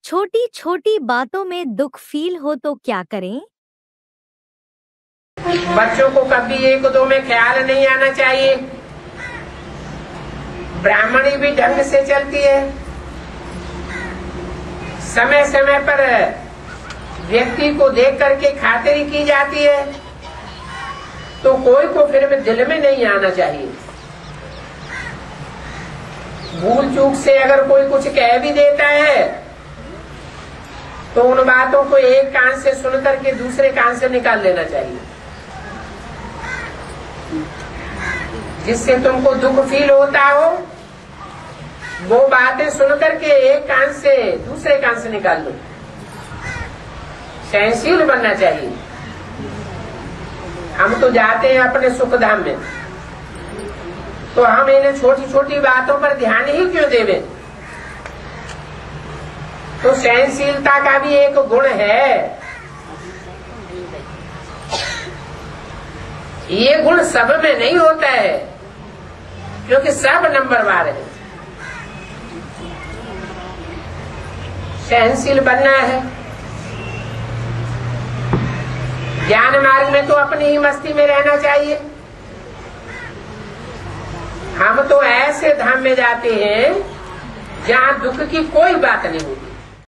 छोटी छोटी बातों में दुख फील हो तो क्या करें? बच्चों को कभी एक दो में ख्याल नहीं आना चाहिए। ब्राह्मणी भी ढंग से चलती है, समय समय पर व्यक्ति को देख करके खातिरी की जाती है, तो कोई को फिर भी दिल में नहीं आना चाहिए। भूल चूक से अगर कोई कुछ कह भी देता है तो उन बातों को एक कान से सुन करके दूसरे कान से निकाल लेना चाहिए, जिससे तुमको दुख फील होता हो वो बातें सुन करके एक कान से दूसरे कान से निकाल लो। सहनशील बनना चाहिए। हम तो जाते हैं अपने सुख धाम में, तो हम इन्हें छोटी छोटी बातों पर ध्यान ही क्यों देवें? तो सहनशीलता का भी एक गुण है। ये गुण सब में नहीं होता है, क्योंकि सब नंबरवार है। सहनशील बनना है। ज्ञान मार्ग में तो अपनी ही मस्ती में रहना चाहिए। हम तो ऐसे धाम में जाते हैं जहाँ दुख की कोई बात नहीं होती।